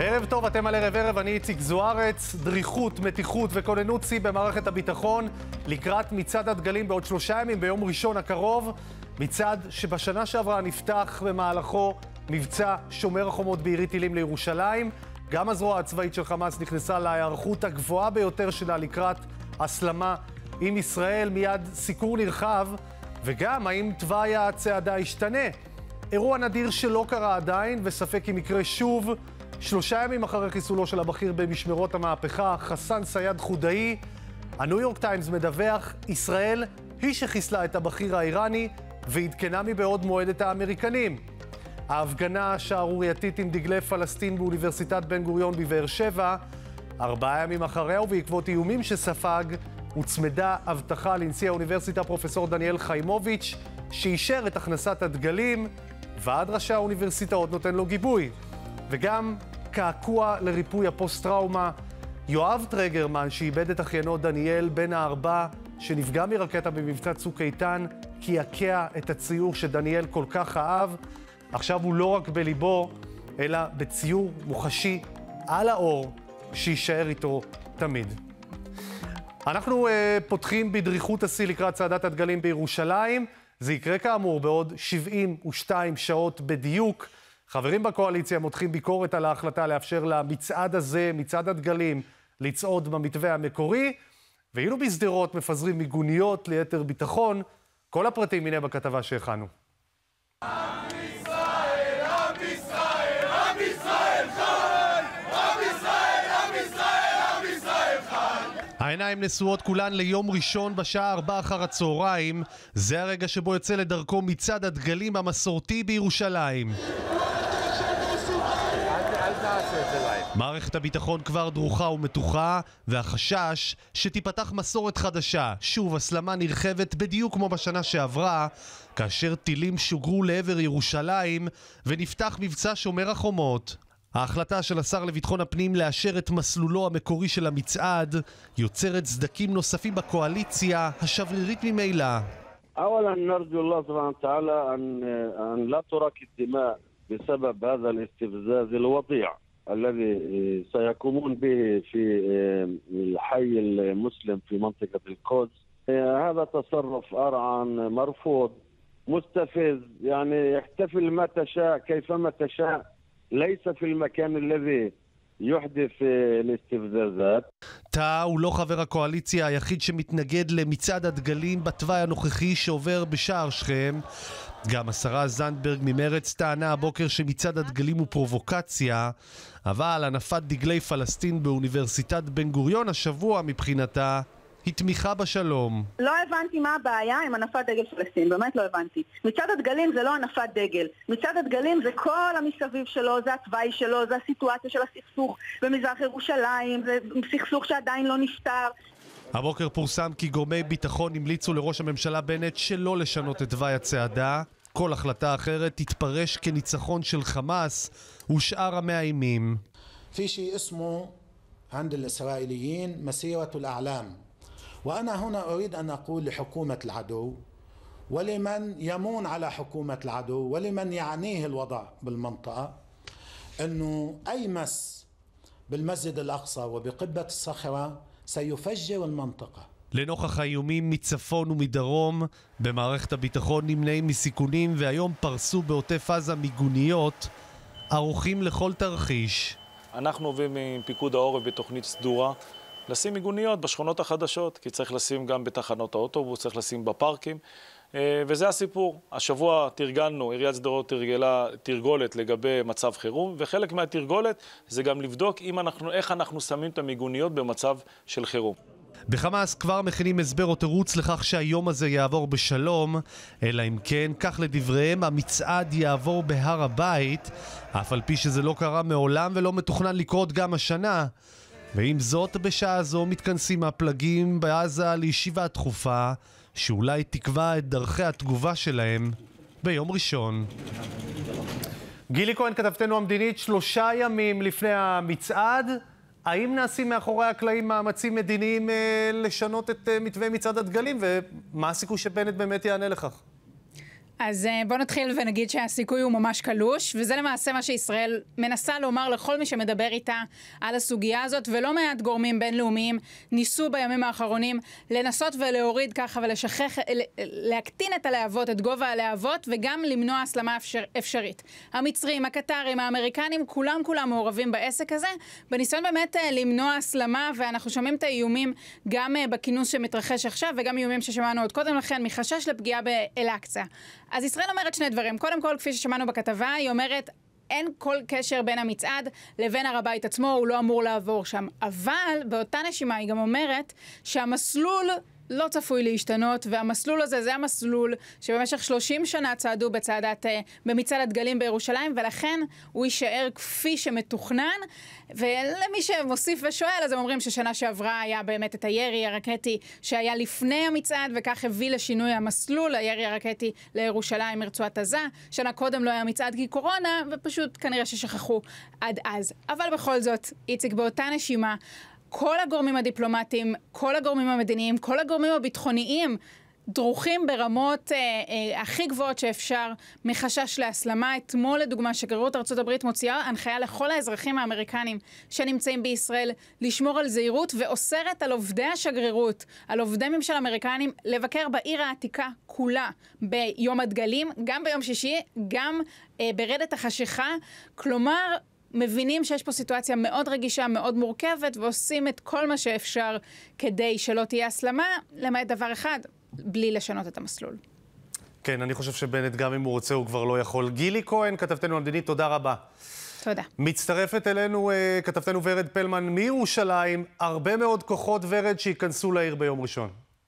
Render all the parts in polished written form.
ערב טוב, אתם על ערב, אני איציק זוארץ. דריכות, מתיחות וכוננות שיא במערכת הביטחון לקראת מצעד הדגלים בעוד 3 ימים ביום ראשון הקרוב. מצעד שבשנה שעברה נפתח במהלכו מבצע שומר החומות בעירי טילים לירושלים. גם הזרוע הצבאית של חמאס נכנסה להיערכות הגבוהה ביותר שלה לקראת הסלמה עם ישראל. מיד סיקור נרחב, וגם האם תוואי הצעדה ישתנה. אירוע נדיר שלא קרה עדיין וספק אם יקרה שוב. 3 ימים אחרי חיסולו של הבכיר במשמרות המהפכה, חסן סייד חודאי, הניו יורק טיימס מדווח, ישראל היא שחיסלה את הבכיר האיראני ועדכנה מבעוד מועד את האמריקנים. ההפגנה השערורייתית עם דגלי פלסטין באוניברסיטת בן גוריון בבאר שבע, 4 ימים אחריה ובעקבות איומים שספג, הוצמדה הבטחה לנשיא האוניברסיטה פרופסור דניאל חיימוביץ' שאישר את הכנסת הדגלים. ועד ראשי האוניברסיטאות נותן לו גיבוי. וגם קעקוע לריפוי הפוסט-טראומה. יואב טרגרמן, שאיבד את אחיינו דניאל בן ה4, שנפגע מרקטה במבצע צוק איתן, קעקע את הציור שדניאל כל כך אהב. עכשיו הוא לא רק בליבו, אלא בציור מוחשי על האור, שישאר איתו תמיד. אנחנו פותחים בדריכות השיא לקראת צעדת הדגלים בירושלים. זה יקרה כאמור בעוד 72 שעות בדיוק. חברים בקואליציה מותחים ביקורת על ההחלטה לאפשר למצעד הזה, מצעד הדגלים, לצעוד במתווה המקורי, ואילו בסדרות מפזרים מיגוניות ליתר ביטחון. כל הפרטים הנה בכתבה שהכנו. עם ישראל, עם ישראל, עם ישראל חי! עם ישראל, עם ישראל, עם ישראל חי! העיניים נשואות כולן ליום ראשון בשעה 4 אחר הצהריים. זה הרגע שבו יוצא לדרכו מצעד הדגלים המסורתי בירושלים. מערכת הביטחון כבר דרוכה ומתוחה, והחשש שתיפתח מסורת חדשה, שוב הסלמה נרחבת בדיוק כמו בשנה שעברה, כאשר טילים שוגרו לעבר ירושלים ונפתח מבצע שומר החומות. ההחלטה של השר לביטחון הפנים לאשר את מסלולו המקורי של המצעד יוצרת סדקים נוספים בקואליציה השברירית ממילא. أولا نرجو الله سبحانه وتعالى أن لا تراك الدماء بسبب هذا الاستفزاز الوضيع الذي سيقومون به في الحي المسلم في منطقة القدس. هذا تصرف أرعن مرفوض مستفز، يعني يحتفل ما تشاء كيفما تشاء، ليس في المكان الذي יוחדף לאסתבזזת. טאה הוא לא חבר הקואליציה היחיד שמתנגד למצעד הדגלים בתוואי הנוכחי שעובר בשער שכם. גם השרה זנדברג ממרץ טענה הבוקר שמצעד הדגלים הוא פרובוקציה, אבל הנפת דגלי פלסטין באוניברסיטת בן גוריון השבוע מבחינתה היא תמיכה בשלום. לא הבנתי מה הבעיה עם הנפת דגל פלסטין, באמת לא הבנתי. מצעד הדגלים זה לא הנפת דגל. מצעד הדגלים זה כל המסביב שלו, זה התוואי שלו, זה הסיטואציה של הסכסוך במזרח ירושלים, זה סכסוך שעדיין לא נפתר. הבוקר פורסם כי גורמי ביטחון המליצו לראש הממשלה בנט שלא לשנות את תוואי הצעדה. כל החלטה אחרת תתפרש כניצחון של חמאס ושאר המאיימים. في شيء اسمه عند الإسرائيليين مسيرة الأعلام. وأنا هنا أريد أن أقول لحكومة العدو ولمن يمون على حكومة العدو ولمن يعنيه الوضع بالمنطقة أنه أي مس بالمسجد الأقصى وبقبة الصخرة سيفجر المنطقة. לנוכח האיומים מצפון ומדרום, במערכת הביטחון נמנעים מסיכונים והיום פרסו בעוטף עזה מיגוניות, ערוכים לכל תרחיש. אנחנו עובדים עם פיקוד העורף בתוכנית סדורה לשים מיגוניות בשכונות החדשות, כי צריך לשים גם בתחנות האוטובוס, צריך לשים בפארקים, וזה הסיפור. השבוע תרגלנו, עיריית שדרות תרגלה תרגולת לגבי מצב חירום, וחלק מהתרגולת זה גם לבדוק איך אנחנו שמים את המיגוניות במצב של חירום. בחמאס כבר מכינים הסבר או תירוץ לכך שהיום הזה יעבור בשלום, אלא אם כן, כך לדבריהם, המצעד יעבור בהר הבית, אף על פי שזה לא קרה מעולם ולא מתוכנן לקרות גם השנה. ועם זאת, בשעה זו מתכנסים הפלגים בעזה לישיבה דחופה, שאולי תקבע את דרכי התגובה שלהם ביום ראשון. גילי כהן, כתבתנו המדינית, 3 ימים לפני המצעד, האם נעשים מאחורי הקלעים מאמצים מדיניים לשנות את מתווה מצעד הדגלים, ומה הסיכוי שבנט באמת יענה לכך? אז בוא נתחיל ונגיד שהסיכוי הוא ממש קלוש, וזה למעשה מה שישראל מנסה לומר לכל מי שמדבר איתה על הסוגיה הזאת, ולא מעט גורמים בינלאומיים ניסו בימים האחרונים לנסות ולהוריד ככה ולשכח, להקטין את הלהבות, את גובה הלהבות, וגם למנוע הסלמה אפשרית. המצרים, הקטרים, האמריקנים, כולם מעורבים בעסק הזה, בניסיון באמת למנוע הסלמה, ואנחנו שומעים את האיומים גם בכינוס שמתרחש עכשיו, וגם איומים ששמענו עוד קודם לכן, מחשש לפגיעה באל-אקצה. אז ישראל אומרת שני דברים. קודם כל, כפי ששמענו בכתבה, היא אומרת, אין כל קשר בין המצעד לבין הר הבית עצמו, הוא לא אמור לעבור שם. אבל באותה נשימה היא גם אומרת שהמסלול לא צפוי להשתנות, והמסלול הזה זה המסלול שבמשך 30 שנה צעדו במצעד הדגלים בירושלים, ולכן הוא יישאר כפי שמתוכנן. ולמי שמוסיף ושואל, אז הם אומרים ששנה שעברה היה באמת את הירי הרקטי שהיה לפני המצעד, וכך הביא לשינוי המסלול, הירי הרקטי לירושלים מרצועת עזה. שנה קודם לא היה מצעד כי קורונה, ופשוט כנראה ששכחו עד אז. אבל בכל זאת, איציק, באותה נשימה, כל הגורמים הדיפלומטיים, כל הגורמים המדיניים, כל הגורמים הביטחוניים דרוכים ברמות הכי גבוהות שאפשר מחשש להסלמה. אתמול, לדוגמה, שגרירות ארצות הברית מוציאה הנחיה לכל האזרחים האמריקנים שנמצאים בישראל לשמור על זהירות, ואוסרת על עובדי השגרירות, על עובדי ממשל אמריקנים, לבקר בעיר העתיקה כולה ביום הדגלים, גם ביום שישי, גם ברדת החשיכה. כלומר, מבינים שיש פה סיטואציה מאוד רגישה, מאוד מורכבת, ועושים את כל מה שאפשר כדי שלא תהיה הסלמה, למעט דבר אחד, בלי לשנות את המסלול. כן, אני חושב שבנט, גם אם הוא רוצה, הוא כבר לא יכול. גילי כהן, כתבתנו המדינית, תודה רבה. תודה. מצטרפת אלינו כתבתנו ורד פלמן מירושלים, הרבה מאוד כוחות ורד שיכנסו לעיר ביום ראשון.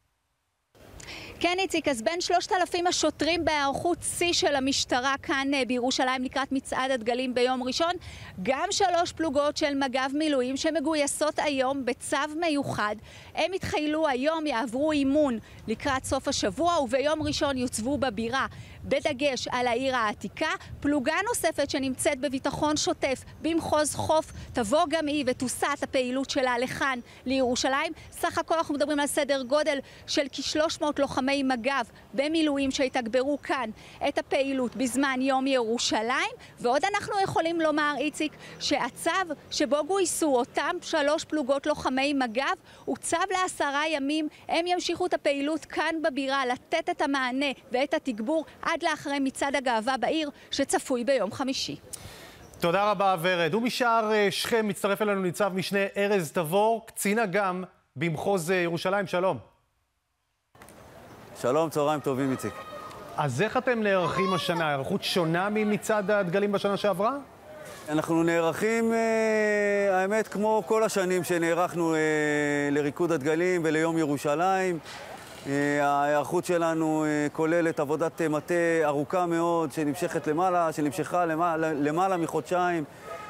כן, איציק, אז בין 3,000 השוטרים בהיערכות שיא של המשטרה כאן בירושלים לקראת מצעד הדגלים ביום ראשון, גם 3 פלוגות של מג"ב מילואים שמגויסות היום בצו מיוחד. הם התחילו היום, יעברו אימון לקראת סוף השבוע, וביום ראשון יוצבו בבירה, בדגש על העיר העתיקה. פלוגה נוספת שנמצאת בביטחון שוטף במחוז חוף תבוא גם היא ותוסעת הפעילות שלה לכאן לירושלים. סך הכל אנחנו מדברים על סדר גודל של כ-300 לוחמי מג"ב במילואים שהתגברו כאן את הפעילות בזמן יום ירושלים. ועוד אנחנו יכולים לומר, איציק, שהצו שבו גויסו אותם 3 פלוגות לוחמי מג"ב הוא צו ל10 ימים. הם ימשיכו את הפעילות כאן בבירה, לתת את המענה ואת התגבור עד לאחרי מצעד הגאווה בעיר שצפוי ביום חמישי. תודה רבה ורד. ומשער שכם מצטרף אלינו ניצב משנה ארז תבור, קצין אג"ם במחוז ירושלים. שלום. שלום, צהריים טובים, איציק. אז איך אתם נערכים השנה? הערכות שונה ממצעד הדגלים בשנה שעברה? אנחנו נערכים, האמת, כמו כל השנים שנערכנו לריקוד הדגלים וליום ירושלים. ההיערכות שלנו כוללת עבודת מטה ארוכה מאוד שנמשכה למעלה מחודשיים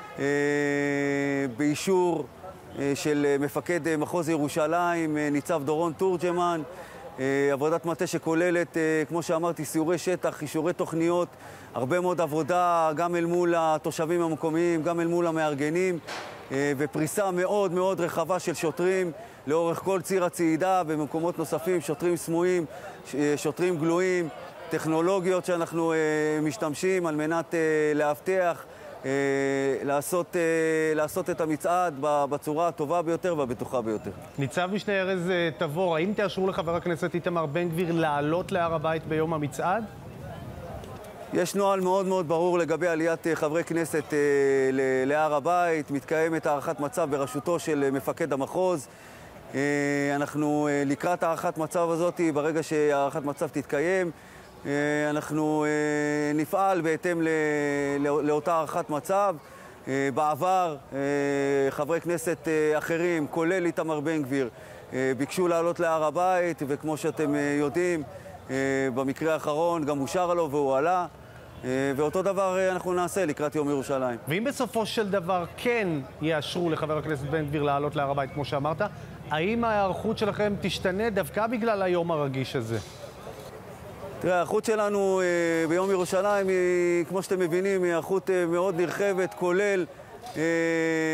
באישור של מפקד מחוז ירושלים, ניצב דורון תורג'מן. עבודת מטה שכוללת, כמו שאמרתי, סיורי שטח, אישורי תוכניות, הרבה מאוד עבודה גם אל מול התושבים המקומיים, גם אל מול המארגנים, ופריסה מאוד מאוד רחבה של שוטרים לאורך כל ציר הצעידה במקומות נוספים, שוטרים סמויים, שוטרים גלויים, טכנולוגיות שאנחנו משתמשים על מנת להבטיח, לעשות את המצעד בצורה הטובה ביותר והבטוחה ביותר. ניצב משנה ארז תבור, האם תאשרו לחבר הכנסת איתמר בן גביר לעלות להר הבית ביום המצעד? יש נוהל מאוד מאוד ברור לגבי עליית חברי כנסת להר הבית. מתקיימת הערכת מצב בראשותו של מפקד המחוז. אנחנו לקראת הערכת מצב הזאת, ברגע שהערכת מצב תתקיים, אנחנו נפעל בהתאם לאותה הערכת מצב. בעבר חברי כנסת אחרים, כולל איתמר בן גביר, ביקשו לעלות להר הבית, וכמו שאתם יודעים, במקרה האחרון גם אושר לו והוא עלה. ואותו דבר אנחנו נעשה לקראת יום ירושלים. ואם בסופו של דבר כן יאשרו לחבר הכנסת בן גביר לעלות להר הבית, כמו שאמרת, האם ההיערכות שלכם תשתנה דווקא בגלל היום הרגיש הזה? תראה, ההיערכות שלנו ביום ירושלים היא, כמו שאתם מבינים, היא היערכות מאוד נרחבת,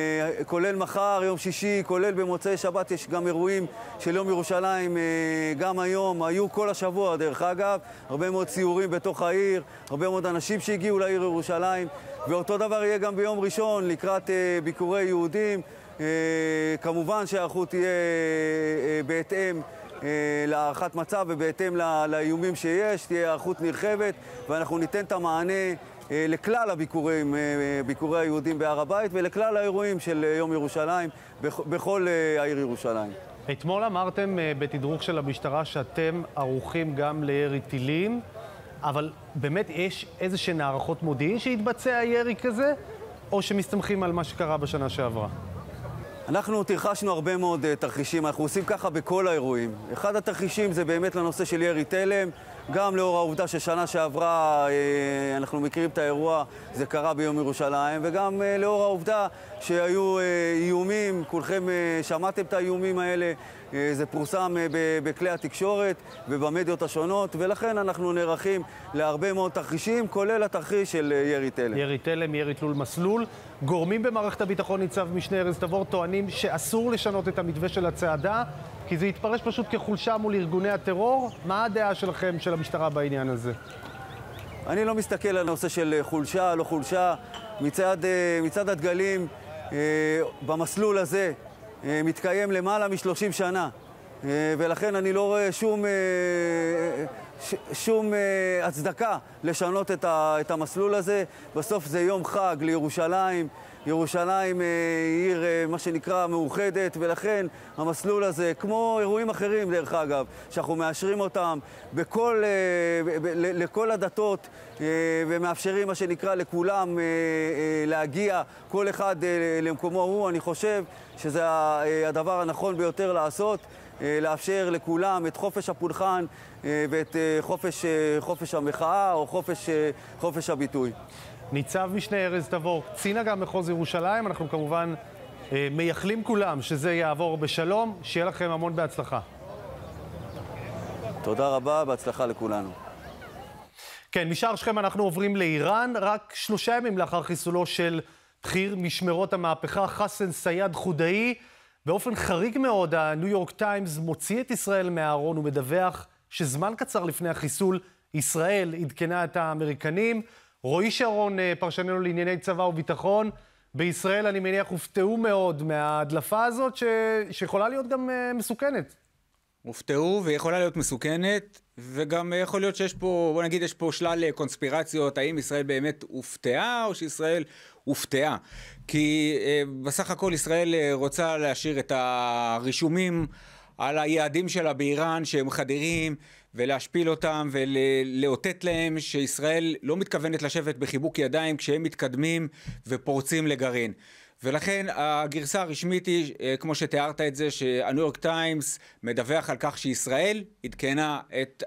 כולל מחר, יום שישי, כולל במוצאי שבת, יש גם אירועים של יום ירושלים, גם היום, היו כל השבוע דרך אגב, הרבה מאוד ציורים בתוך העיר, הרבה מאוד אנשים שהגיעו לעיר ירושלים, ואותו דבר יהיה גם ביום ראשון לקראת ביקורי יהודים. כמובן שהערכות תהיה בהתאם להערכת מצב ובהתאם לאיומים שיש, תהיה הערכות נרחבת, ואנחנו ניתן את המענה לכלל ביקורי היהודים בהר הבית ולכלל האירועים של יום ירושלים בכל העיר ירושלים. אתמול אמרתם בתדרוך של המשטרה שאתם ערוכים גם לירי טילים, אבל באמת יש איזשהן הערכות מודיעין שהתבצע ירי כזה, או שמסתמכים על מה שקרה בשנה שעברה? אנחנו תרחשנו הרבה מאוד תרחישים, אנחנו עושים ככה בכל האירועים. אחד התרחישים זה באמת לנושא של ירי תלם, גם לאור העובדה ששנה שעברה אנחנו מכירים את האירוע, זה קרה ביום ירושלים, וגם לאור העובדה שהיו איומים, כולכם שמעתם את האיומים האלה, זה פורסם בכלי התקשורת ובמדיות השונות, ולכן אנחנו נערכים להרבה מאוד תרחישים, כולל התרחיש של ירי תלם. ירי תלם, ירי תלול מסלול. גורמים במערכת הביטחון, ניצב משנה ארז תבור, טוענים שאסור לשנות את המתווה של הצעדה, כי זה יתפרש פשוט כחולשה מול ארגוני הטרור. מה הדעה שלכם, של המשטרה בעניין הזה? אני לא מסתכל על נושא של חולשה, לא חולשה. מצעד הדגלים במסלול הזה מתקיים למעלה מ-30 שנה, ולכן אני לא רואה שום הצדקה לשנות את המסלול הזה. בסוף זה יום חג לירושלים. ירושלים היא עיר, מה שנקרא, מאוחדת, ולכן המסלול הזה, כמו אירועים אחרים דרך אגב, שאנחנו מאשרים אותם לכל הדתות ומאפשרים, מה שנקרא, לכולם להגיע, כל אחד למקומו הוא. אני חושב שזה הדבר הנכון ביותר לעשות, לאפשר לכולם את חופש הפולחן ואת חופש המחאה או חופש הביטוי. ניצב משנה ארז תבור, קצין אג"ם מחוז ירושלים, אנחנו כמובן מייחלים כולם שזה יעבור בשלום, שיהיה לכם המון בהצלחה. תודה רבה, בהצלחה לכולנו. כן, משער שכם אנחנו עוברים לאיראן, רק 3 ימים לאחר חיסולו של בכיר משמרות המהפכה חסן סייד חודאי. באופן חריג מאוד, הניו יורק טיימס מוציא את ישראל מהארון ומדווח שזמן קצר לפני החיסול, ישראל עדכנה את האמריקנים. רועי שרון, פרשננו לענייני צבא וביטחון, בישראל אני מניח הופתעו מאוד מההדלפה הזאת שיכולה להיות גם מסוכנת. הופתעו ויכולה להיות מסוכנת, וגם יכול להיות שיש פה, בוא נגיד, יש פה שלל קונספירציות, האם ישראל באמת הופתעה או שישראל הופתעה. כי בסך הכל ישראל רוצה להשאיר את הרישומים על היעדים שלה באיראן שהם חדירים, ולהשפיל אותם ולאותת להם שישראל לא מתכוונת לשבת בחיבוק ידיים כשהם מתקדמים ופורצים לגרעין. ולכן הגרסה הרשמית היא, כמו שתיארת את זה, שהניו יורק טיימס מדווח על כך שישראל עדכנה את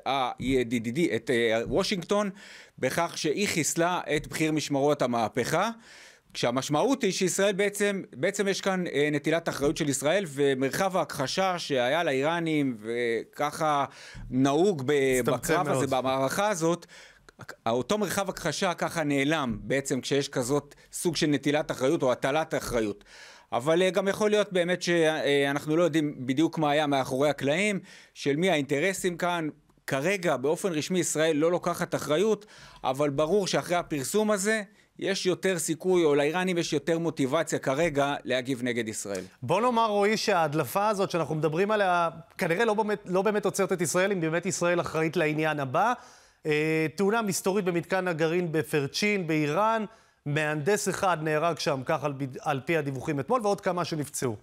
וושינגטון בכך שהיא חיסלה את בכיר משמרות המהפכה, כשהמשמעות היא שישראל בעצם יש כאן נטילת אחריות של ישראל, ומרחב ההכחשה שהיה לאיראנים וככה נהוג בקרב הזה, במערכה הזאת, אותו מרחב הכחשה ככה נעלם בעצם כשיש כזאת סוג של נטילת אחריות או הטלת אחריות. אבל גם יכול להיות באמת שאנחנו לא יודעים בדיוק מה היה מאחורי הקלעים, של מי האינטרסים כאן. כרגע באופן רשמי ישראל לא לוקחת אחריות, אבל ברור שאחרי הפרסום הזה יש יותר סיכוי, או לאיראנים יש יותר מוטיבציה כרגע להגיב נגד ישראל. בוא נאמר, רועי, שההדלפה הזאת שאנחנו מדברים עליה, כנראה לא באמת עוצרת את ישראל, אם באמת ישראל אחראית לעניין הבא. תאונה מסתורית במתקן הגרעין בפרצ'ין, באיראן, מהנדס אחד נהרג שם, כך על פי הדיווחים אתמול, ועוד כמה שנפצעו.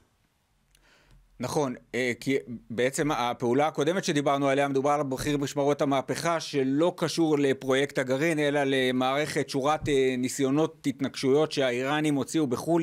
נכון, כי בעצם הפעולה הקודמת שדיברנו עליה, מדובר על בכיר משמרות המהפכה שלא קשור לפרויקט הגרעין, אלא למערכת שורת ניסיונות התנגשויות שהאיראנים הוציאו בחול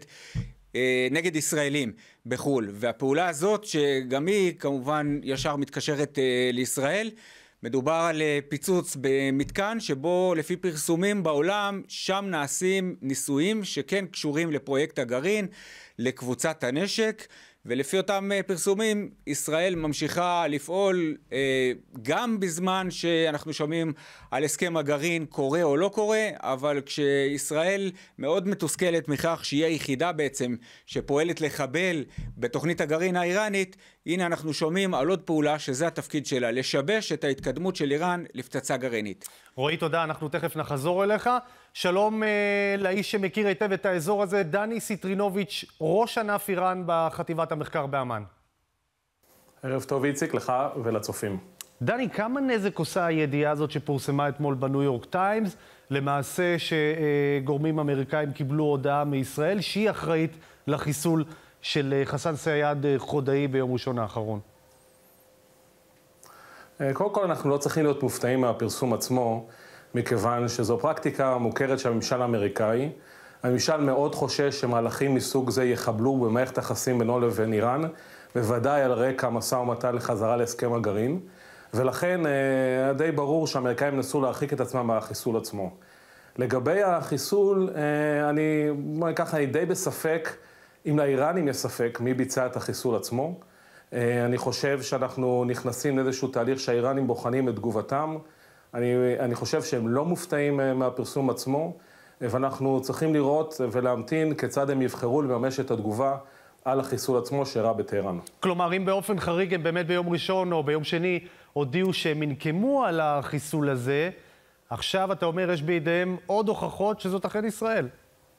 נגד ישראלים בחול. והפעולה הזאת, שגם היא כמובן ישר מתקשרת לישראל, מדובר על פיצוץ במתקן שבו לפי פרסומים בעולם שם נעשים ניסויים שכן קשורים לפרויקט הגרעין, לקבוצת הנשק, ולפי אותם פרסומים, ישראל ממשיכה לפעול גם בזמן שאנחנו שומעים על הסכם הגרעין קורה או לא קורה, אבל כשישראל מאוד מתוסכלת מכך שהיא היחידה בעצם שפועלת לחבל בתוכנית הגרעין האיראנית, הנה אנחנו שומעים על עוד פעולה שזה התפקיד שלה, לשבש את ההתקדמות של איראן לפצצה גרעינית. רועי, תודה, אנחנו תכף נחזור אליך. שלום לאיש שמכיר היטב את האזור הזה, דני סיטרינוביץ', ראש ענף איראן בחטיבת המחקר באמן. ערב טוב איציק, לך ולצופים. דני, כמה נזק עושה הידיעה הזאת שפורסמה אתמול בניו יורק טיימס, למעשה שגורמים אמריקאים קיבלו הודעה מישראל שהיא אחראית לחיסול של חסן סייד חודאי ביום ראשון האחרון? קודם כל אנחנו לא צריכים להיות מופתעים מהפרסום עצמו, מכיוון שזו פרקטיקה מוכרת של הממשל האמריקאי. הממשל מאוד חושש שמהלכים מסוג זה יחבלו במערכת היחסים בינו לבין איראן, בוודאי על רקע משא ומתן לחזרה להסכם הגרעין, ולכן די ברור שהאמריקאים נסו להרחיק את עצמם מהחיסול עצמו. לגבי החיסול, אני די בספק, אם לאיראנים יש ספק מי ביצע את החיסול עצמו. אני חושב שאנחנו נכנסים לאיזשהו תהליך שהאיראנים בוחנים את תגובתם. אני חושב שהם לא מופתעים מהפרסום עצמו, ואנחנו צריכים לראות ולהמתין כיצד הם יבחרו לממש את התגובה על החיסול עצמו שאירע בטהרן. כלומר, אם באופן חריג הם באמת ביום ראשון או ביום שני הודיעו שהם ינקמו על החיסול הזה, עכשיו אתה אומר יש בידיהם עוד הוכחות שזאת אכן ישראל.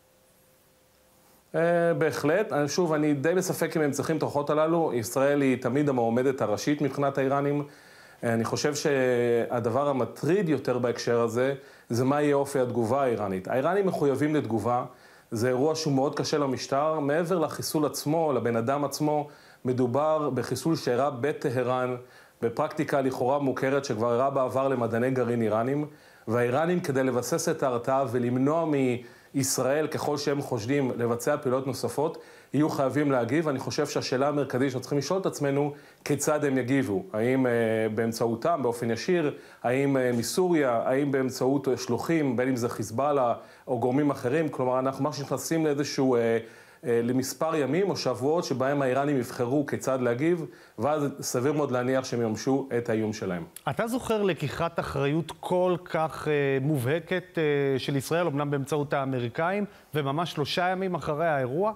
בהחלט. שוב, אני די בספק אם הם צריכים את ההוכחות הללו. ישראל היא תמיד המועמדת הראשית מבחינת האיראנים. אני חושב שהדבר המטריד יותר בהקשר הזה, זה מה יהיה אופי התגובה האיראנית. האיראנים מחויבים לתגובה, זה אירוע שהוא מאוד קשה למשטר. מעבר לחיסול עצמו, לבן אדם עצמו, מדובר בחיסול שאירע בטהרן, בפרקטיקה לכאורה מוכרת שכבר אירע בעבר למדעני גרעין איראנים, והאיראנים כדי לבסס את ההרתעה ולמנוע מישראל, ככל שהם חושדים לבצע פעולות נוספות, יהיו חייבים להגיב. אני חושב שהשאלה המרכזית שצריכים לשאול את עצמנו, כיצד הם יגיבו? האם באמצעותם, באופן ישיר, האם מסוריה, האם באמצעות שלוחים, בין אם זה חיזבאללה או גורמים אחרים? כלומר, אנחנו ממש נכנסים לאיזשהו, למספר ימים או שבועות שבהם האיראנים יבחרו כיצד להגיב, ואז סביר מאוד להניח שהם ימשו את האיום שלהם. אתה זוכר לקיחת אחריות כל כך מובהקת של ישראל, אמנם באמצעות האמריקאים, וממש 3 ימים אחרי האירוע?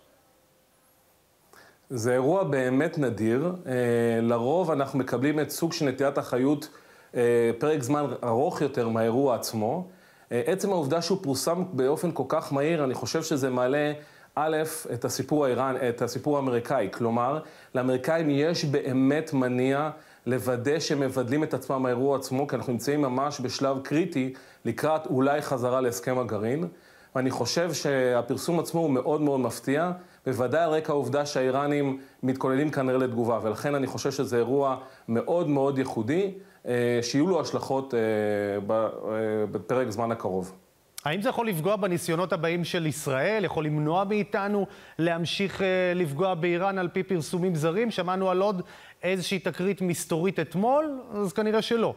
זה אירוע באמת נדיר. לרוב אנחנו מקבלים את סוג של נטיית אחריות פרק זמן ארוך יותר מהאירוע עצמו. עצם העובדה שהוא פורסם באופן כל כך מהיר, אני חושב שזה מעלה א', את הסיפור האמריקאי. כלומר, לאמריקאים יש באמת מניע לוודא שהם מבדלים את עצמם מהאירוע עצמו, כי אנחנו נמצאים ממש בשלב קריטי לקראת אולי חזרה להסכם הגרעין. ואני חושב שהפרסום עצמו הוא מאוד מאוד מפתיע, בוודאי על רקע העובדה שהאיראנים מתכוננים כנראה לתגובה, ולכן אני חושב שזה אירוע מאוד מאוד ייחודי, שיהיו לו השלכות בפרק זמן הקרוב. האם זה יכול לפגוע בניסיונות הבאים של ישראל? יכול למנוע מאיתנו להמשיך לפגוע באיראן על פי פרסומים זרים? שמענו על עוד איזושהי תקרית מסתורית אתמול, אז כנראה שלא.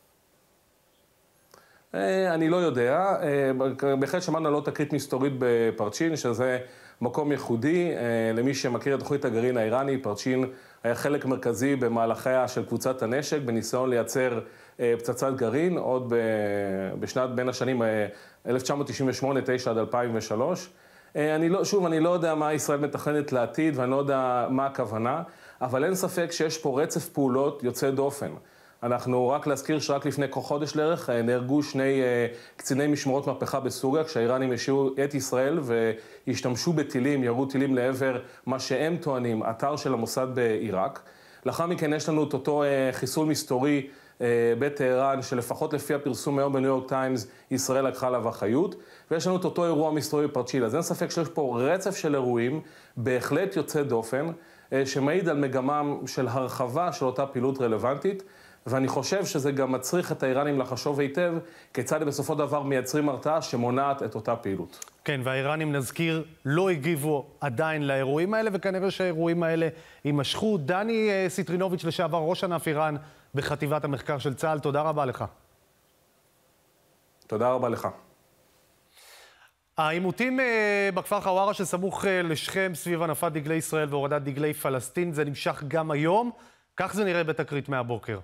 אני לא יודע. בהחלט שמענו על עוד תקרית מסתורית בפרצ'ין, שזה מקום ייחודי. למי שמכיר את תוכנית הגרעין האיראני, פרצ'ין היה חלק מרכזי במהלכיה של קבוצת הנשק, בניסיון לייצר פצצת גרעין, עוד בשנת בין השנים 1998, 9 עד 2003. אני לא יודע מה ישראל מתכננת לעתיד, ואני לא יודע מה הכוונה, אבל אין ספק שיש פה רצף פעולות יוצא דופן. אנחנו רק להזכיר שרק לפני חודש לערך נהרגו 2 קציני משמרות מהפכה בסוריה, כשהאיראנים השאירו את ישראל והשתמשו בטילים, ירו טילים לעבר מה שהם טוענים, אתר של המוסד בעיראק. לאחר מכן יש לנו את אותו חיסול מסתורי בטהרן, שלפחות לפי הפרסום היום בניו יורק טיימס, ישראל לקחה עליו אחריות, ויש לנו את אותו אירוע מסתורי בפרצ'יל. אז אין ספק שיש פה רצף של אירועים, בהחלט יוצא דופן, שמעיד על מגמה של הרחבה של אותה פעילות רלוונטית, ואני חושב שזה גם מצריך את האיראנים לחשוב היטב, כיצד בסופו דבר מייצרים הרתעה שמונעת את אותה פעילות. כן, והאיראנים, נזכיר, לא הגיבו עדיין לאירועים האלה, וכנראה שהאירועים האלה יימשכו. דני סיטרינוביץ', לשעבר ראש ענף איראן בחטיבת המחקר של צה"ל, תודה רבה לך. תודה רבה לך. העימותים בכפר חווארה שסמוך לשכם סביב הנפת דגלי ישראל והורדת דגלי פלסטין, זה נמשך גם היום. כך זה נראה בתקרית מהבוקר.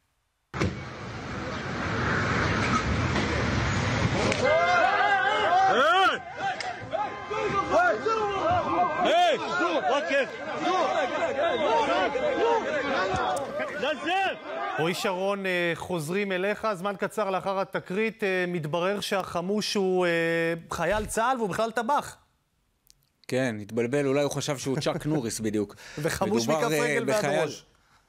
רועי שרון, חוזרים אליך. זמן קצר לאחר התקרית מתברר שהחמוש הוא חייל צה"ל והוא בכלל טבח. כן, התבלבל, אולי הוא חשב שהוא צ'אק נוריס בדיוק. וחמוש מכף רגל ועד ראש.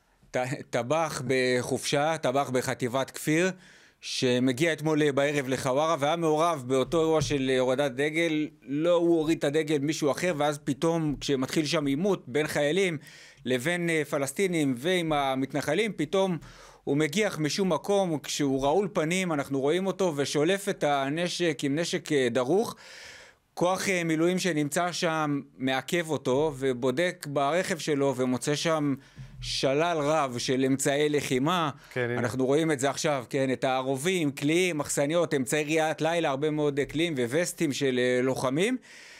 טבח בחופשה, טבח בחטיבת כפיר, שמגיע אתמול בערב לחווארה, והיה מעורב באותו אירוע של הורדת דגל. לא הוא הוריד את הדגל, מישהו אחר, ואז פתאום כשמתחיל שם עימות בין חיילים לבין פלסטינים ועם המתנחלים, פתאום הוא מגיח משום מקום, כשהוא רעול פנים, אנחנו רואים אותו, ושולף את הנשק עם נשק דרוך. כוח מילואים שנמצא שם מעכב אותו, ובודק ברכב שלו, ומוצא שם שלל רב של אמצעי לחימה. כן, אנחנו רואים את זה עכשיו, כן, את הערובים, כלים, מחסניות, אמצעי ראיית לילה, הרבה מאוד כלים ווסטים של לוחמים.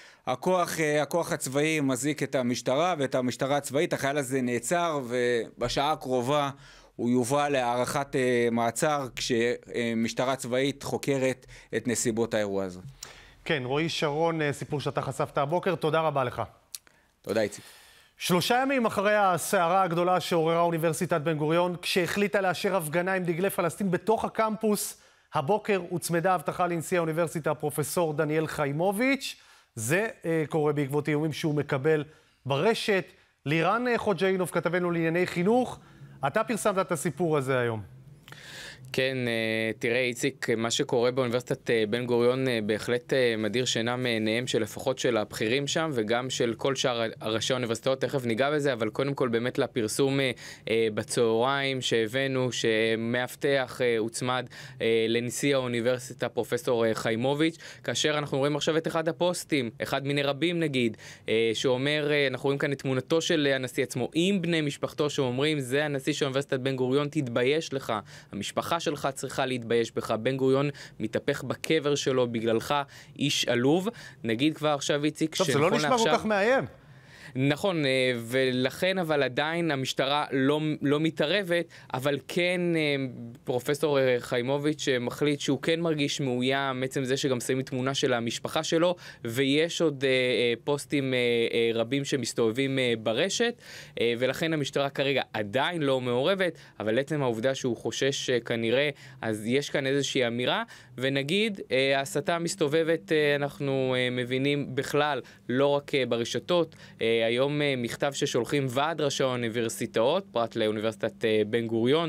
הכוח הצבאי מזיק את המשטרה ואת המשטרה הצבאית. החייל הזה נעצר, ובשעה הקרובה הוא יובא להערכת מעצר כשמשטרה צבאית חוקרת את נסיבות האירוע הזה. כן, רועי שרון, סיפור שאתה חשפת הבוקר, תודה רבה לך. תודה, איציק. 3 ימים אחרי הסערה הגדולה שעוררה אוניברסיטת בן גוריון, כשהחליטה לאשר הפגנה עם דגלי פלסטין בתוך הקמפוס, הבוקר הוצמדה הבטחה לנשיא האוניברסיטה פרופסור דניאל חיימוביץ'. זה קורה בעקבות איומים שהוא מקבל ברשת. לירן חוג'אינוב, כתבנו לענייני חינוך, אתה פרסמת את הסיפור הזה היום. כן, תראה איציק, מה שקורה באוניברסיטת בן גוריון בהחלט מדיר שינה מעיניהם של לפחות של הבכירים שם וגם של כל שאר ראשי האוניברסיטאות, תכף ניגע בזה, אבל קודם כל באמת לפרסום בצהריים שהבאנו שמאבטח הוצמד לנשיא האוניברסיטה פרופסור חיימוביץ', כאשר אנחנו רואים עכשיו את אחד הפוסטים, אחד מיני רבים נגיד, שאומר, אנחנו רואים כאן את תמונתו של הנשיא עצמו עם בני משפחתו שאומרים, זה הנשיא של אוניברסיטת בן גוריון, תתבייש לך, המשפחה שלך צריכה להתבייש בך, בן גוריון מתהפך בקבר שלו בגללך, איש עלוב. נגיד כבר עכשיו איציק, טוב, זה לא נשמע כל כך מאיים. נכון, ולכן אבל עדיין המשטרה לא מתערבת, אבל כן פרופסור חיימוביץ' מחליט שהוא כן מרגיש מאוים, בעצם זה שגם שמים תמונה של המשפחה שלו, ויש עוד פוסטים רבים שמסתובבים ברשת, ולכן המשטרה כרגע עדיין לא מעורבת, אבל עצם העובדה שהוא חושש כנראה, אז יש כאן איזושהי אמירה, ונגיד, ההסתה מסתובבת, אנחנו מבינים בכלל, לא רק ברשתות, היום מכתב ששולחים ועד ראשי האוניברסיטאות, פרט לאוניברסיטת בן גוריון,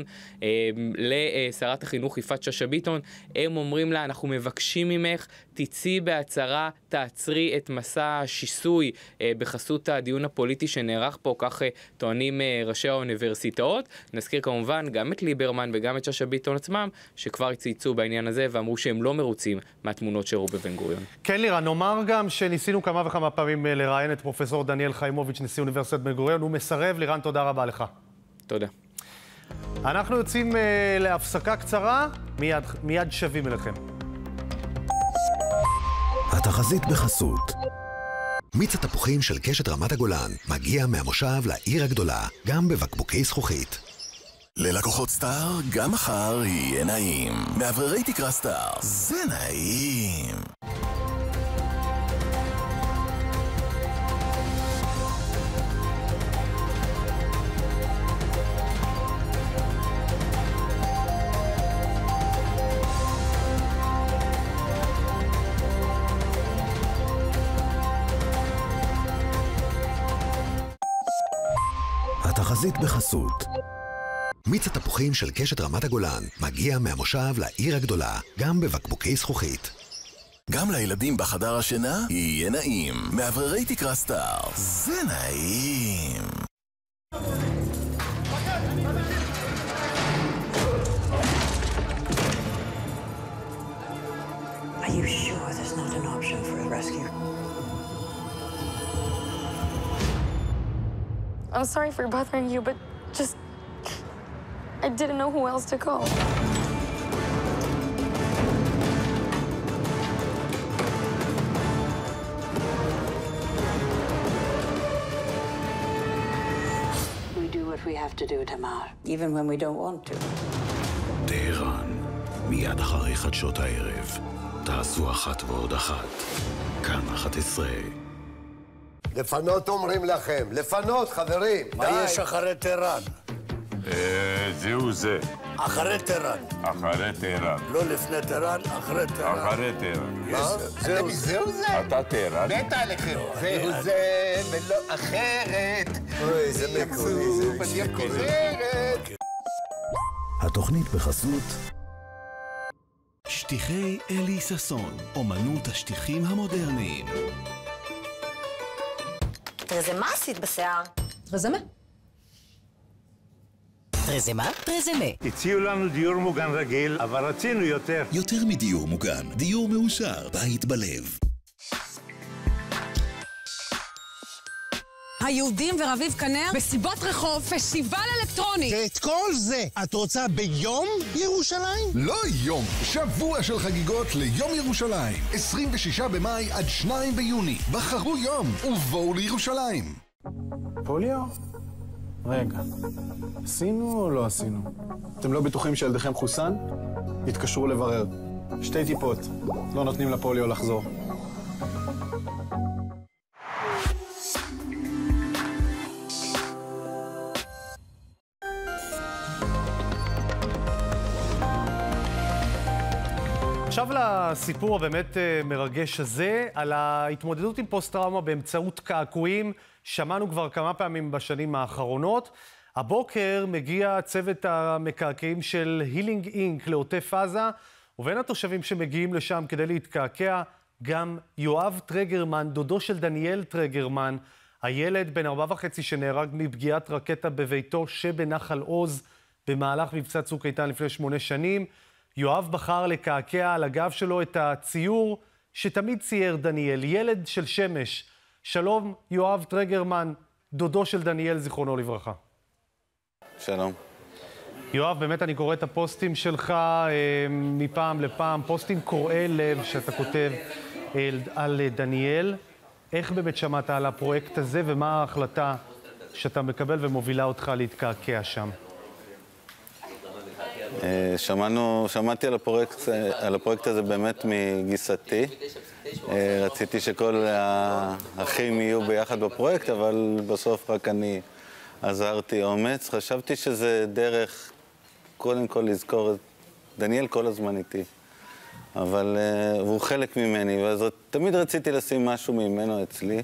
לשרת החינוך יפעת שאשא ביטון, הם אומרים לה, אנחנו מבקשים ממך, תצאי בהצהרה, תעצרי את מסע השיסוי בחסות הדיון הפוליטי שנערך פה, כך טוענים ראשי האוניברסיטאות. נזכיר כמובן גם את ליברמן וגם את שאשא ביטון עצמם, שכבר הצייצו בעניין הזה ואמרו שהם לא מרוצים מהתמונות שראו בבן גוריון. כן לירה, נאמר גם שניסינו כמה וכמה פעמים לראיין את פרופסור דניאל חיימוביץ', נשיא אוניברסיטת בן גוריון, הוא מסרב. לירן, תודה רבה לך. תודה. אנחנו יוצאים להפסקה קצרה, מיד שבים אליכם. התחזית בחסות. מיץ התפוחים של קשת רמת הגולן מגיע מהמושב לעיר הגדולה, גם בבקבוקי זכוכית. ללקוחות סטאר, גם מחר יהיה נעים. מאווררי תקרה סטאר, זה נעים. התחזית בחסות. מיץ התפוחים של קשת רמת הגולן מגיע מהמושב לעיר הגדולה, גם בבקבוקי זכוכית. גם לילדים בחדר השינה יהיה נעים. מאווררי תקרה סטאר, זה נעים. Are you sure there's not an option for a rescue? I'm sorry for bothering you, but just... I didn't know who else to call. what we have to do, Tamar, even when we don't want to. טהרן, מיד אחרי חדשות הערב. תעשו אחת ועוד אחת. כאן 11. לפנות אומרים לכם, לפנות חברים. מה יש אחרי טהרן? זהו זה. אחרי טהרן. אחרי טהרן. לא לפני טהרן, אחרי טהרן. אחרי טהרן. מה? זהו זה? אתה טהרן? מתה עליכם. זהו זה ולא אחרת. אוי, זה מקורי, זה אחרת. התוכנית בחסות שטיחי אלי ששון, אומנות השטיחים המודרניים. טרזמה מה עשית בשיער? טרזמה. טרזמה? טרזמה. הציעו לנו דיור מוגן רגיל, אבל רצינו יותר. יותר מדיור מוגן, דיור מאושר, בית בלב. היהודים ורביב כנר בסיבות רחוב, פסטיבל אלקטרוני. ואת כל זה את רוצה ביום ירושלים? לא יום, שבוע של חגיגות ליום ירושלים. 26 במאי עד 2 ביוני. בחרו יום ובואו לירושלים. פוליו? רגע, עשינו או לא עשינו? אתם לא בטוחים שילדיכם חוסן? התקשרו לברר. 2 טיפות, לא נותנים לפוליו לחזור. עכשיו לסיפור הבאמת מרגש הזה, על ההתמודדות עם פוסט-טראומה באמצעות קעקועים. שמענו כבר כמה פעמים בשנים האחרונות. הבוקר מגיע צוות המקעקעים של הילינג אינק לעוטף עזה, ובין התושבים שמגיעים לשם כדי להתקעקע, גם יואב טרגרמן, דודו של דניאל טרגרמן, הילד בן 4.5 שנהרג מפגיעת רקטה בביתו שבנחל עוז במהלך מבצע צוק איתן לפני 8 שנים. יואב בחר לקעקע על הגב שלו את הציור שתמיד צייר דניאל, ילד של שמש. שלום, יואב טרגרמן, דודו של דניאל, זיכרונו לברכה. שלום. יואב, באמת אני קורא את הפוסטים שלך מפעם לפעם, פוסטים קורעי לב שאתה כותב על דניאל. איך באמת שמעת על הפרויקט הזה ומה ההחלטה שאתה מקבל ומובילה אותך להתקעקע שם? שמעתי על הפרויקט הזה באמת מגיסתי. רציתי שכל האחים יהיו ביחד בפרויקט, אבל בסוף רק אני עזרתי אומץ. חשבתי שזה דרך, קודם כל לזכור את דניאל כל הזמן איתי. אבל הוא חלק ממני, ואז תמיד רציתי לשים משהו ממנו אצלי.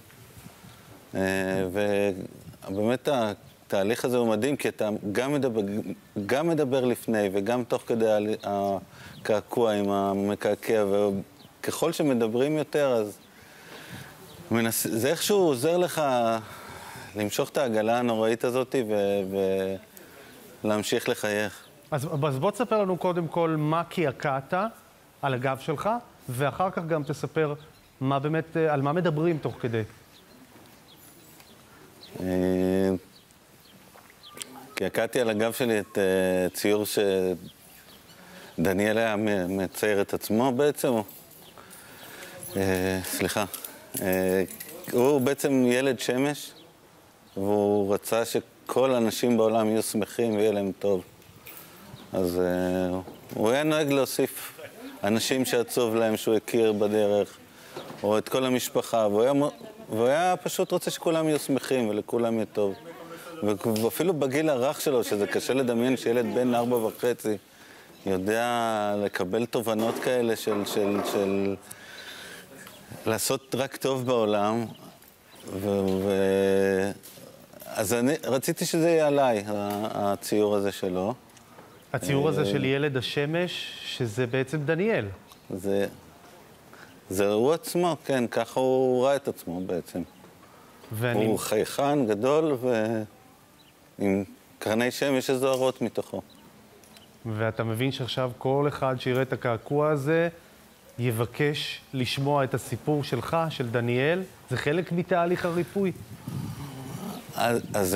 ובאמת התהליך הזה הוא מדהים, כי אתה גם מדבר לפני וגם תוך כדי הקעקוע עם המקעקע, וככל שמדברים יותר, אז זה איכשהו עוזר לך למשוך את העגלה הנוראית הזאת ולהמשיך לחייך. אז בוא תספר לנו קודם כל מה קעקעת על הגב שלך, ואחר כך גם תספר מה באמת, על מה מדברים תוך כדי. קעקעתי על הגב שלי את ציור שדניאל היה מצייר את עצמו בעצם. סליחה. הוא בעצם ילד שמש, והוא רצה שכל האנשים בעולם יהיו שמחים ויהיה להם טוב. אז הוא היה נוהג להוסיף אנשים שעצוב להם שהוא הכיר בדרך, או את כל המשפחה, והוא היה פשוט רוצה שכולם יהיו שמחים ולכולם יהיה טוב. ואפילו בגיל הרך שלו, שזה קשה לדמיין שילד בן 4.5 יודע לקבל תובנות כאלה של לעשות רק טוב בעולם. אז אני רציתי שזה יהיה עליי, הציור הזה שלו. הציור הזה של ילד השמש, שזה בעצם דניאל. זה הוא עצמו, כן, ככה הוא ראה את עצמו בעצם. הוא חייכן גדול ועם קרני שמש שזוהרות מתוכו. ואתה מבין שעכשיו כל אחד שיראה את הקעקוע הזה יבקש לשמוע את הסיפור שלך, של דניאל. זה חלק מתהליך הריפוי. אז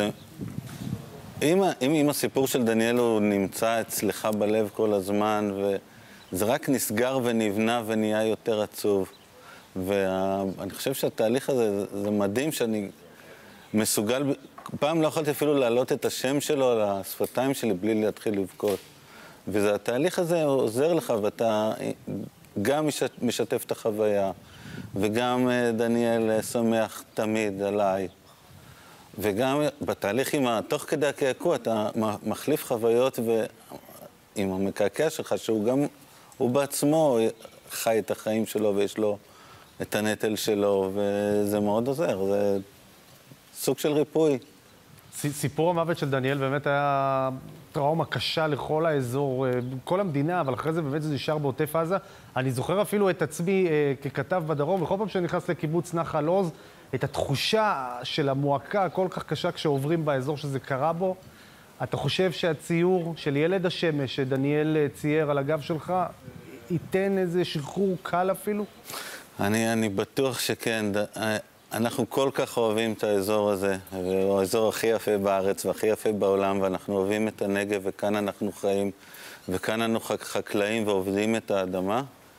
אם הסיפור של דניאל הוא נמצא אצלך בלב כל הזמן, וזה רק נסגר ונבנה ונהיה יותר עצוב. ואני חושב שהתהליך הזה, זה מדהים שאני מסוגל, פעם לא יכולתי אפילו להעלות את השם שלו על השפתיים שלי בלי להתחיל לבכות. והתהליך הזה עוזר לך, ואתה גם משתף את החוויה, וגם דניאל שמח תמיד עליי. וגם בתהליך תוך כדי הקעקוע, אתה מחליף חוויות עם המקעקע שלך, שהוא גם, הוא בעצמו חי את החיים שלו ויש לו את הנטל שלו, וזה מאוד עוזר, זה סוג של ריפוי. סיפור המוות של דניאל באמת היה טראומה קשה לכל האזור, כל המדינה, אבל אחרי זה באמת זה נשאר בעוטף עזה. אני זוכר אפילו את עצמי ככתב בדרום, וכל פעם שאני נכנס לקיבוץ נחל עוז, את התחושה של המועקה הכל כך קשה כשעוברים באזור שזה קרה בו. אתה חושב שהציור של ילד השמש שדניאל צייר על הגב שלך, ייתן איזה שחרור קל אפילו? אני בטוח שכן. אנחנו כל כך אוהבים את האזור הזה, הוא האזור הכי יפה בארץ והכי יפה בעולם, ואנחנו אוהבים את הנגב, וכאן אנחנו חיים, וכאן אנחנו חקלאים ועובדים את האדמה.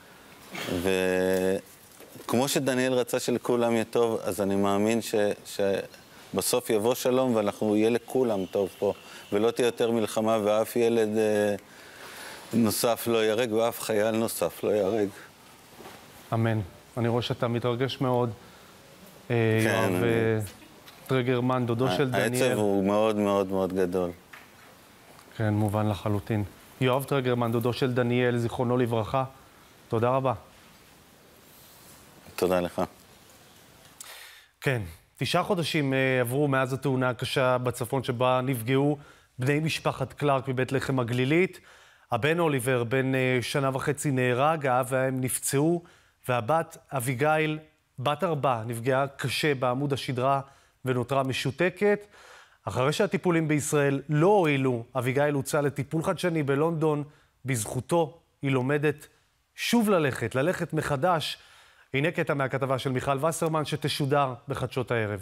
וכמו שדניאל רצה שלכולם יהיה טוב, אז אני מאמין שבסוף יבוא שלום ואנחנו יהיה לכולם טוב פה, ולא תהיה יותר מלחמה ואף ילד נוסף לא ירג ואף חייל נוסף לא ירג. אמן. אני רואה שאתה מתרגש מאוד. יואב טרגרמן, דודו של דניאל. העצב הוא מאוד מאוד מאוד גדול. כן, מובן לחלוטין. יואב טרגרמן, דודו של דניאל, זיכרונו לברכה. תודה רבה. תודה לך. כן, 9 חודשים עברו מאז התאונה הקשה בצפון שבה נפגעו בני משפחת קלארק מבית לחם הגלילית. הבן אוליבר, בן 1.5 שנה נהרג, האב והאם נפצעו, והבת אביגיל, בת 4, נפגעה קשה בעמוד השדרה ונותרה משותקת. אחרי שהטיפולים בישראל לא הועילו, אביגיל הוצאה לטיפול חדשני בלונדון. בזכותו היא לומדת שוב ללכת מחדש. הנה קטע מהכתבה של מיכל וסרמן שתשודר בחדשות הערב.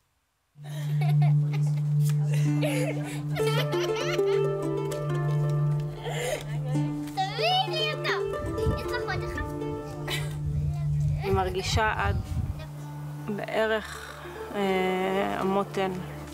אני מרגישה עד בערך המותן.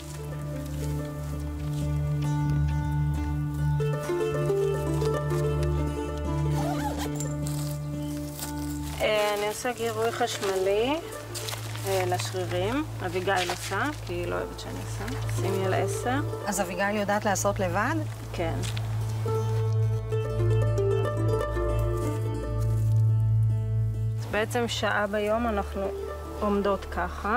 אני עושה גירוי חשמלי לשרירים. אביגיל עושה, כי היא לא אוהבת שאני עושה. שימי על 10. אז אביגיל יודעת לעשות לבד? כן. אז בעצם שעה ביום אנחנו עומדות ככה.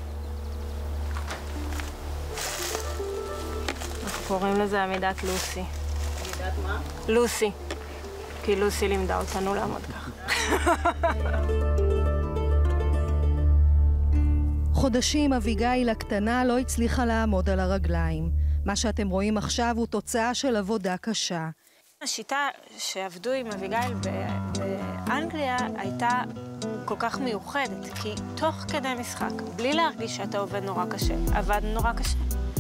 אנחנו קוראים לזה עמידת לוסי. עמידת מה? לוסי. כי לוסי לימדה אותנו לעמוד ככה. חודשים אביגיל הקטנה לא הצליחה לעמוד על הרגליים. מה שאתם רואים עכשיו הוא תוצאה של עבודה קשה. השיטה שעבדו עם אביגיל באנגליה הייתה כל כך מיוחדת, כי תוך כדי משחק, בלי להרגיש שאתה עובד נורא קשה, עבד נורא קשה.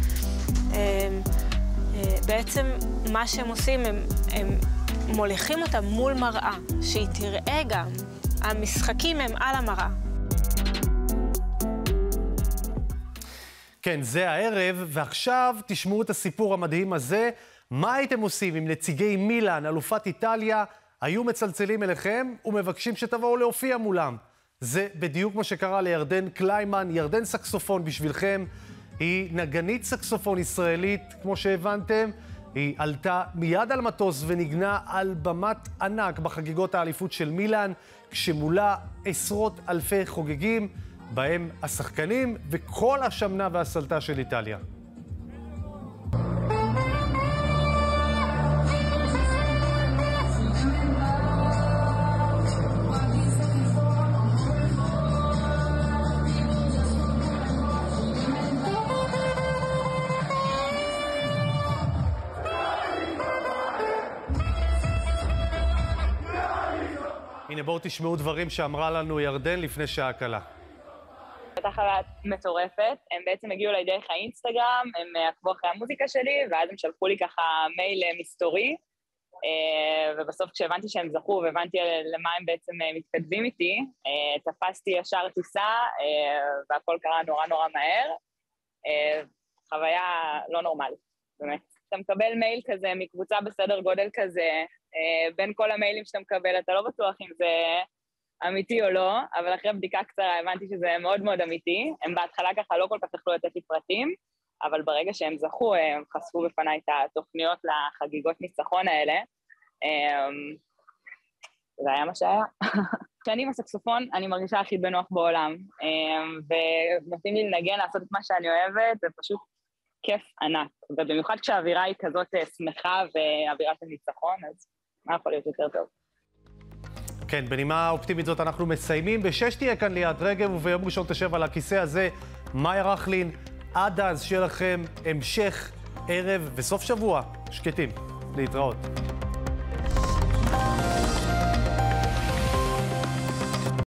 בעצם מה שהם עושים, הם מוליכים אותה מול מראה, שהיא תראה גם. המשחקים הם על המראה. כן, זה הערב, ועכשיו תשמעו את הסיפור המדהים הזה. מה הייתם עושים אם נציגי מילאן, אלופת איטליה, היו מצלצלים אליכם ומבקשים שתבואו להופיע מולם? זה בדיוק מה שקרה לירדן קליימן. ירדן סקסופון בשבילכם. היא נגנית סקסופון ישראלית, כמו שהבנתם. היא עלתה מיד על מטוס ונגנה על במת ענק בחגיגות האליפות של מילאן, כשמולה עשרות אלפי חוגגים, בהם השחקנים וכל השמנה והסלטה של איטליה. הנה בואו תשמעו דברים שאמרה לנו ירדן לפני שעה קלה. הייתה חוויה מטורפת, הם בעצם הגיעו אליי דרך האינסטגרם, הם עקבו אחרי המוזיקה שלי, ואז הם שלחו לי ככה מייל מסתורי, ובסוף כשהבנתי שהם זכו והבנתי למה הם בעצם מתכתבים איתי, תפסתי ישר טיסה, והכל קרה נורא נורא מהר, חוויה לא נורמלית, באמת. אתה מקבל מייל כזה מקבוצה בסדר גודל כזה, בין כל המיילים שאתה מקבל, אתה לא בטוח אם זה אמיתי או לא, אבל אחרי בדיקה קצרה הבנתי שזה מאוד מאוד אמיתי. הם בהתחלה ככה לא כל כך יכלו לתת לי פרטים, אבל ברגע שהם זכו, הם חשפו בפניי את התוכניות לחגיגות ניצחון האלה. זה היה מה שהיה. כשאני עם הסקסופון, אני מרגישה הכי בנוח בעולם, ונותנים לי לנגן, לעשות את מה שאני אוהבת, זה פשוט כיף ענק. ובמיוחד כשהאווירה היא כזאת שמחה ואווירה של ניצחון, אז מה יכול להיות יותר טוב? כן, בנימה אופטימית זאת אנחנו מסיימים. ב-6 תהיה כאן ליאת רגב, וביום ראשון תשב על הכיסא הזה מאיה רכלין. עד אז שיהיה לכם המשך ערב וסוף שבוע שקטים. להתראות.